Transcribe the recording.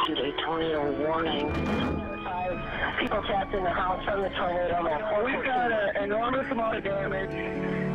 issued a tornado warning. 5 people trapped in the house from the tornado. We've got an enormous amount of damage.